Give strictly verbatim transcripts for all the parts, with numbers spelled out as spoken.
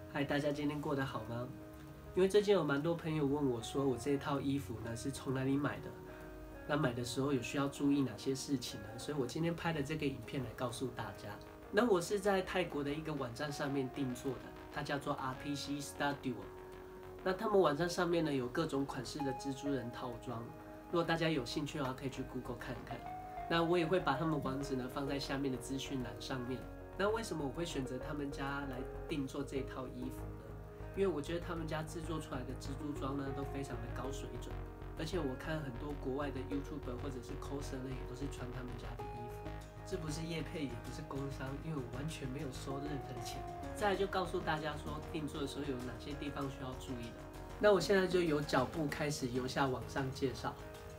嗨，大家今天过得好吗？因为最近有蛮多朋友问我说，我这套衣服呢是从哪里买的？那买的时候有需要注意哪些事情呢？所以我今天拍的这个影片来告诉大家。那我是在泰国的一个网站上面定做的，它叫做 R P C Studio。那他们网站上面呢有各种款式的蜘蛛人套装，如果大家有兴趣的话，可以去 Google 看看。那我也会把他们网址呢放在下面的资讯栏上面。那为什么我会选择他们家来定做这套衣服呢？因为我觉得他们家制作出来的蜘蛛装呢都非常的高水准，而且我看很多国外的 YouTuber 或者是 coser 呢也都是穿他们家的衣服。这不是业配，也不是工商，因为我完全没有收任何的钱。再来就告诉大家说，定做的时候有哪些地方需要注意的。那我现在就由脚步开始由下往上介绍。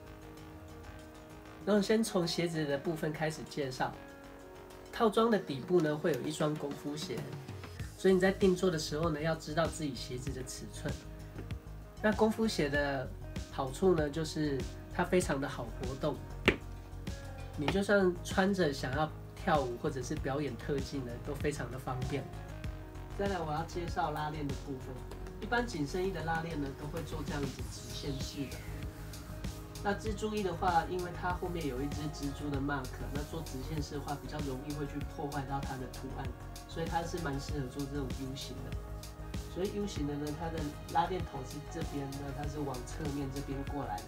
然后先从鞋子的部分开始介绍。套装的底部呢会有一双功夫鞋，所以你在定做的时候呢，要知道自己鞋子的尺寸。那功夫鞋的好处呢，就是它非常的好活动，你就算穿着想要跳舞或者是表演特技呢，都非常的方便。再来，我要介绍拉链的部分。一般紧身衣的拉链呢，都会做这样子直线式的。那蜘蛛衣的话，因为它后面有一只蜘蛛的 mark， 那做直线式的话比较容易会去破坏到它的图案，所以它是蛮适合做这种 U 型的。所以 U 型的呢，它的拉链头是这边呢，它是往侧面这边过来的，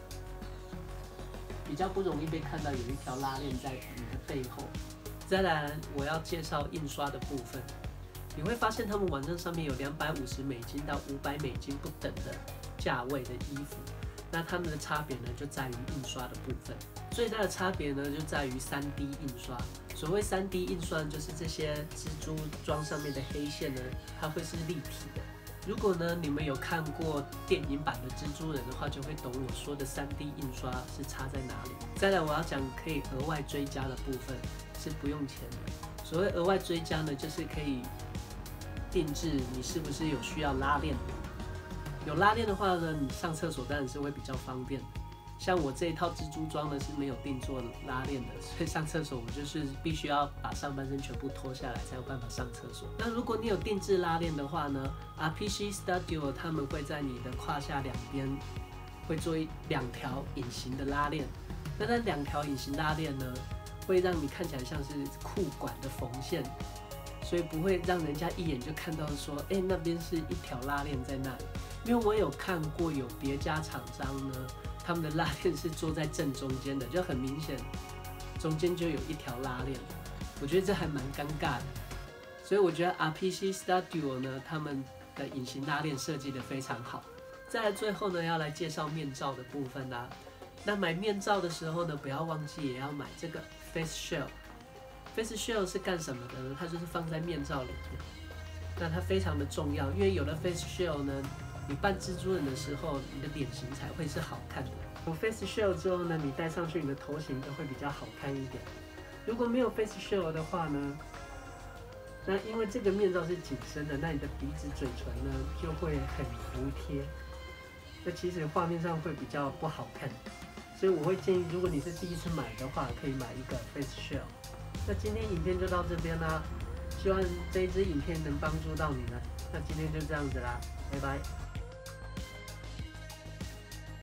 比较不容易被看到有一条拉链在你的背后。再来，我要介绍印刷的部分，你会发现他们网站上面有两百五十美金到五百美金不等的价位的衣服。那它们的差别呢，就在于印刷的部分。最大的差别呢，就在于 三 D 印刷。所谓 三 D 印刷，就是这些蜘蛛装上面的黑线呢，它会是立体的。如果呢，你们有看过电影版的蜘蛛人的话，就会懂我说的 三 D 印刷是差在哪里。再来，我要讲可以额外追加的部分是不用钱的。所谓额外追加呢，就是可以定制你是不是有需要拉链。有拉链的话呢，你上厕所当然是会比较方便。像我这一套蜘蛛装呢是没有定做拉链的，所以上厕所我就是必须要把上半身全部脱下来才有办法上厕所。那如果你有定制拉链的话呢 ，R P C Studio 他们会在你的胯下两边会做两条隐形的拉链。那那两条隐形拉链呢，会让你看起来像是裤管的缝线。所以不会让人家一眼就看到说，哎、欸，那边是一条拉链在那里。因为我有看过有别家厂商呢，他们的拉链是做在正中间的，就很明显中间就有一条拉链。我觉得这还蛮尴尬的。所以我觉得 R P C Studio 呢，他们的隐形拉链设计的非常好。再来最后呢，要来介绍面罩的部分啦。那买面罩的时候呢，不要忘记也要买这个 Face Shield。Face Shield 是干什么的呢？它就是放在面罩里面，那它非常的重要，因为有了 Face Shield 呢，你扮蜘蛛人的时候，你的脸型才会是好看的。有 Face Shield 之后呢，你戴上去，你的头型都会比较好看一点。如果没有 Face Shield 的话呢，那因为这个面罩是紧身的，那你的鼻子、嘴唇呢就会很服帖，那其实画面上会比较不好看。所以我会建议，如果你是第一次买的话，可以买一个 Face Shield。那今天影片就到这边啦，希望这一支影片能帮助到你们。那今天就这样子啦，拜拜。